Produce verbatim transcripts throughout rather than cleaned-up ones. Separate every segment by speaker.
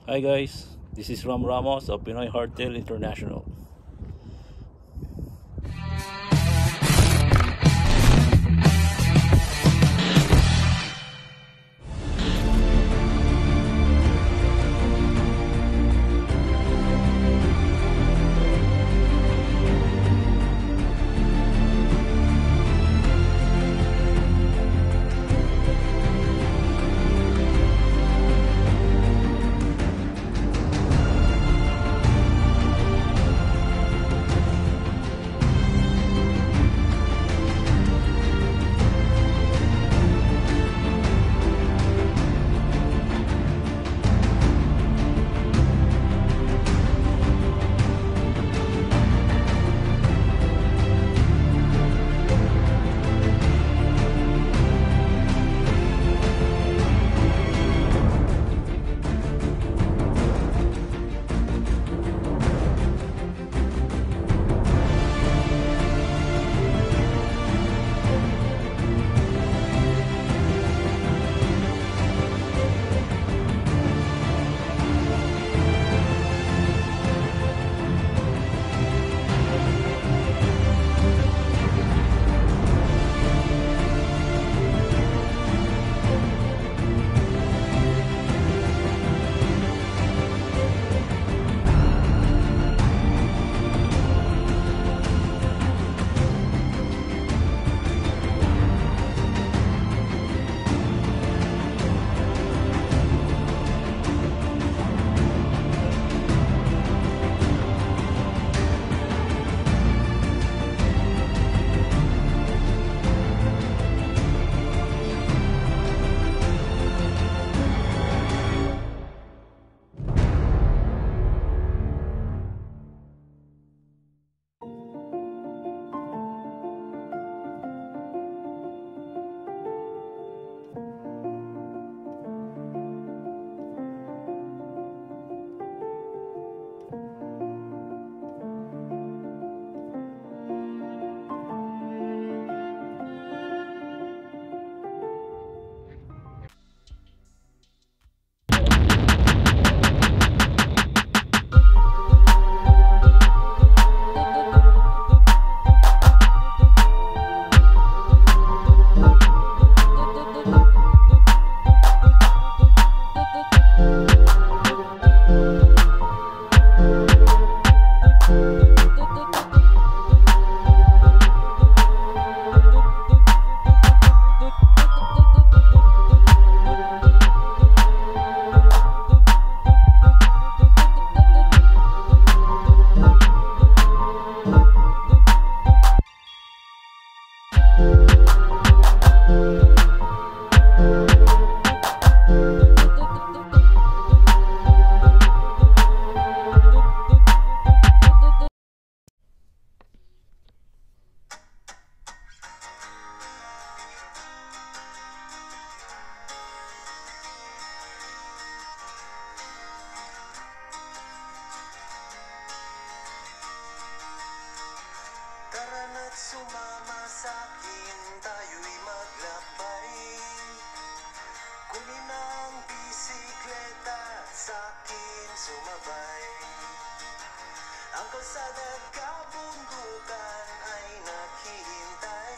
Speaker 1: Hi guys, this is Ram Ramos of Pinoy Hardtail International.
Speaker 2: Sumama sa'kin, tayo'y maglakbay. Kunin ang bisikleta, sa'kin sumabay. Ang kalsada't kabundukan ay naghihintay.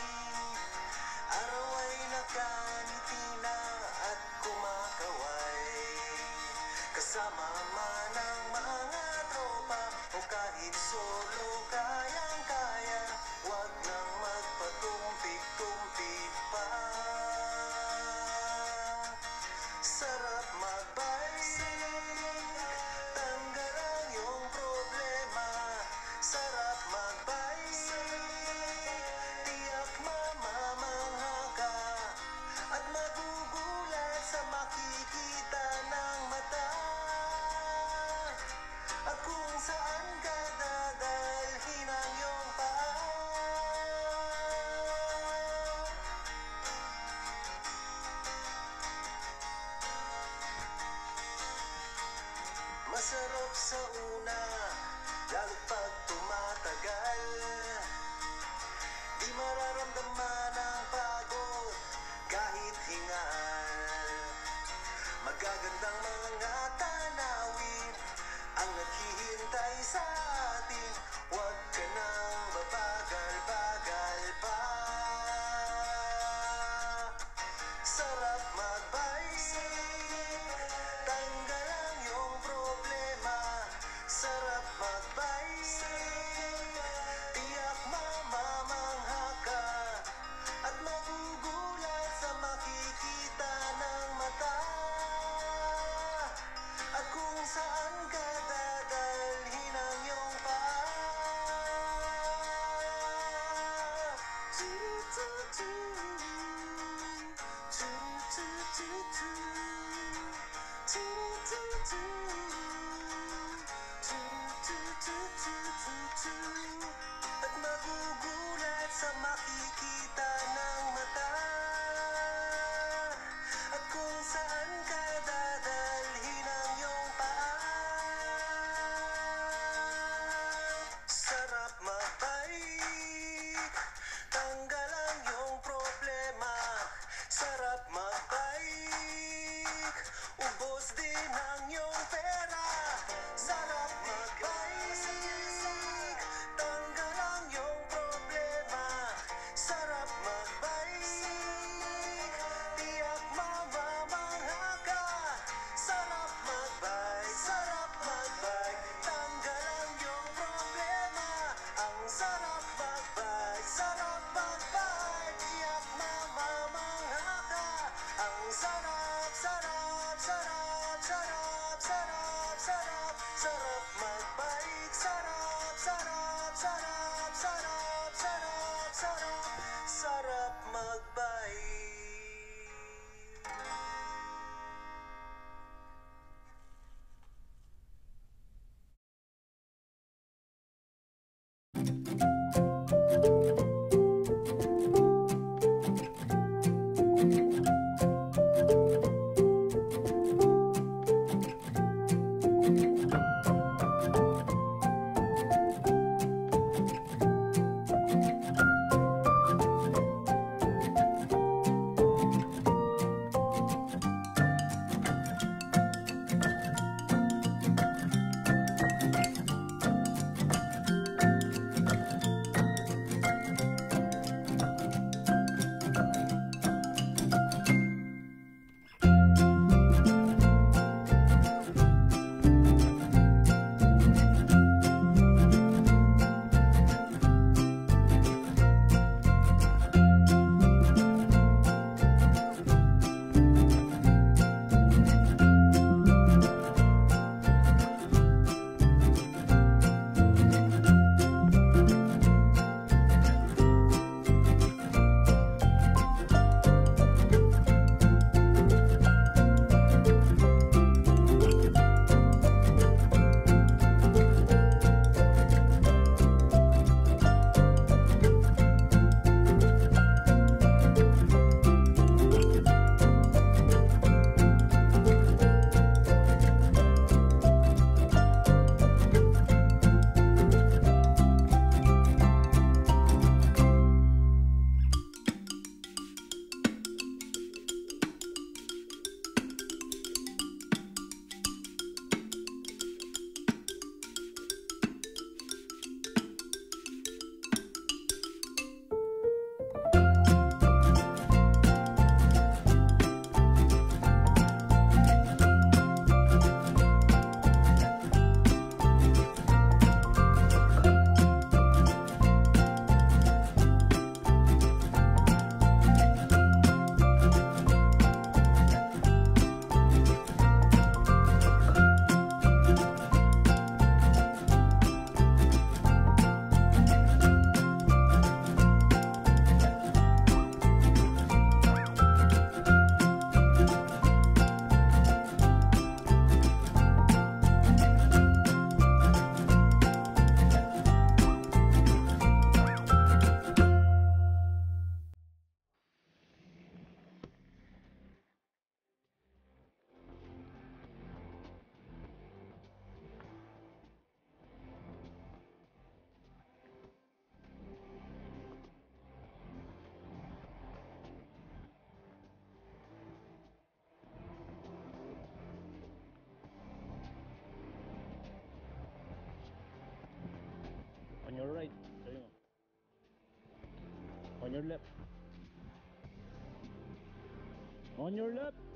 Speaker 2: Araw ay nakangiti na at kumakaway. Kasama man ang mga tropa o kahit solo kayang-kaya. Huwag nang magpatumpik-tumpik pa. Sarap magbike, tanggal ang iyong problema. Sarap magbike, tiyak mamamangha ka. At magugulat sa makikita ng mata. At kung saan ka dadalhin ang iyong paa. Masarap sa una, lalo pag tumatagal. Di mararamdaman ang pagod kahit hingal. Magagandang mga tanan ubos din ang iyong pera. Sarap mag-bike, tanggal ang iyong problema. Sarap mag-bike, tiyak mamamangha ka. Sarap mag-bike, sarap mag-bike, tanggal ang iyong problema. Ang sarap mag-bike, sarap mag-bike, tiyak mamamangha ka. Ang sarap, sarap, sarap, sarap, sarap, sarap, sarap mag-bike. Sarap, sarap, sarap, sarap, sarap, sarap, sarap mag-bike.
Speaker 1: On your right. Sabi mo. On your left. On your left.